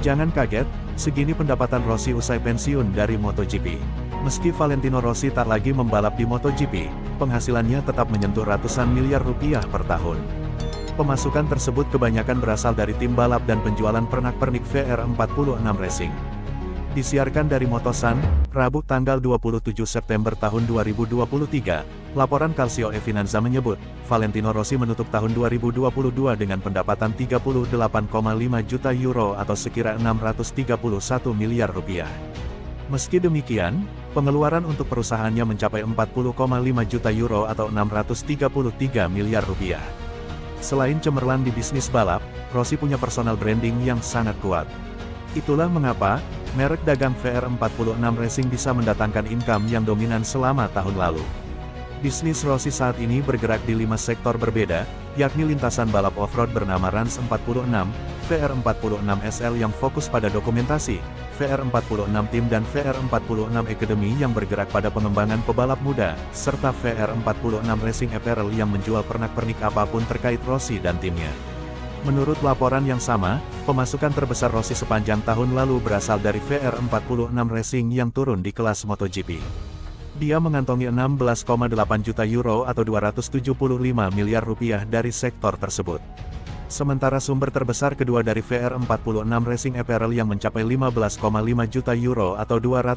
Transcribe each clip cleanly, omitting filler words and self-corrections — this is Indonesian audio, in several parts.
Jangan kaget, segini pendapatan Rossi usai pensiun dari MotoGP. Meski Valentino Rossi tak lagi membalap di MotoGP, penghasilannya tetap menyentuh ratusan miliar rupiah per tahun. Pemasukan tersebut kebanyakan berasal dari tim balap dan penjualan pernak-pernik VR46 Racing. Disiarkan dari Motosan, Rabu tanggal 27 September tahun 2023, laporan Calcio e Finanza menyebut, Valentino Rossi menutup tahun 2022 dengan pendapatan 38,5 juta euro atau sekira 631 miliar rupiah. Meski demikian, pengeluaran untuk perusahaannya mencapai 40,5 juta euro atau 633 miliar rupiah. Selain cemerlang di bisnis balap, Rossi punya personal branding yang sangat kuat. Itulah mengapa, merek dagang VR46 Racing bisa mendatangkan income yang dominan selama tahun lalu. Bisnis Rossi saat ini bergerak di 5 sektor berbeda, yakni lintasan balap off-road bernama Rans 46, VR46 SL yang fokus pada dokumentasi, VR46 Team dan VR46 Academy yang bergerak pada pengembangan pebalap muda, serta VR46 Racing Apparel yang menjual pernak-pernik apapun terkait Rossi dan timnya. Menurut laporan yang sama, pemasukan terbesar Rossi sepanjang tahun lalu berasal dari VR46 Racing yang turun di kelas MotoGP. Dia mengantongi 16,8 juta euro atau 275 miliar rupiah dari sektor tersebut. Sementara sumber terbesar kedua dari VR46 Racing Apparel yang mencapai 15,5 juta euro atau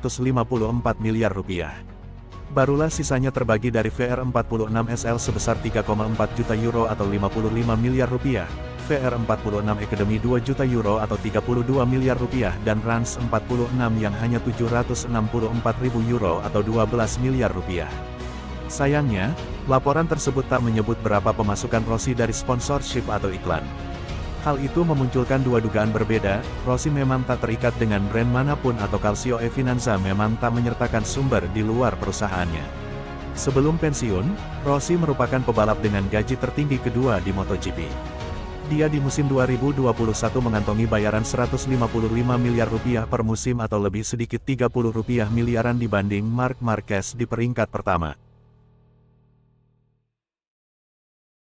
254 miliar rupiah. Barulah sisanya terbagi dari VR46 SL sebesar 3,4 juta euro atau 55 miliar rupiah, VR46 Academy 2 juta euro atau 32 miliar rupiah dan Rans 46 yang hanya 764 ribu euro atau 12 miliar rupiah. Sayangnya, laporan tersebut tak menyebut berapa pemasukan Rossi dari sponsorship atau iklan. Hal itu memunculkan dua dugaan berbeda, Rossi memang tak terikat dengan brand manapun atau Calcio e Finanza memang tak menyertakan sumber di luar perusahaannya. Sebelum pensiun, Rossi merupakan pebalap dengan gaji tertinggi kedua di MotoGP. Dia di musim 2021 mengantongi bayaran 155 miliar rupiah per musim atau lebih sedikit 30 rupiah miliaran dibanding Marc Marquez di peringkat pertama.